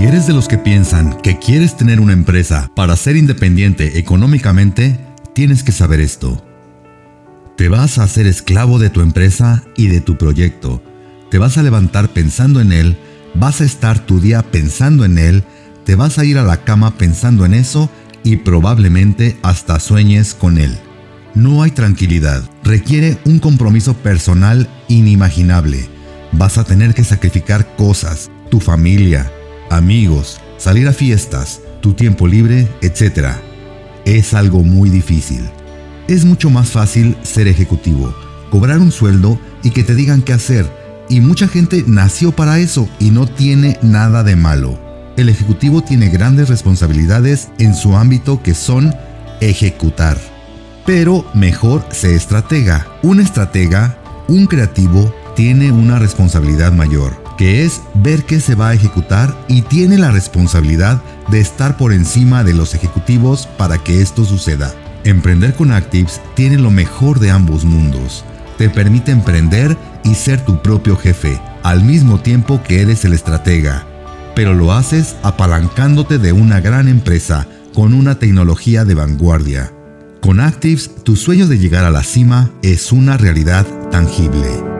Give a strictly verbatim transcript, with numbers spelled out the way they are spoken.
Si eres de los que piensan que quieres tener una empresa para ser independiente económicamente, tienes que saber esto. Te vas a hacer esclavo de tu empresa y de tu proyecto. Te vas a levantar pensando en él, vas a estar tu día pensando en él, te vas a ir a la cama pensando en eso y probablemente hasta sueñes con él. No hay tranquilidad, requiere un compromiso personal inimaginable. Vas a tener que sacrificar cosas, tu familia, amigos, salir a fiestas, tu tiempo libre, etcétera. Es algo muy difícil. Es mucho más fácil ser ejecutivo, cobrar un sueldo y que te digan qué hacer. Y mucha gente nació para eso y no tiene nada de malo. El ejecutivo tiene grandes responsabilidades en su ámbito que son ejecutar. Pero mejor sé estratega. Un estratega, un creativo, tiene una responsabilidad mayor, que es ver qué se va a ejecutar y tiene la responsabilidad de estar por encima de los ejecutivos para que esto suceda. Emprender con Actives tiene lo mejor de ambos mundos. Te permite emprender y ser tu propio jefe, al mismo tiempo que eres el estratega. Pero lo haces apalancándote de una gran empresa con una tecnología de vanguardia. Con Actives, tu sueño de llegar a la cima es una realidad tangible.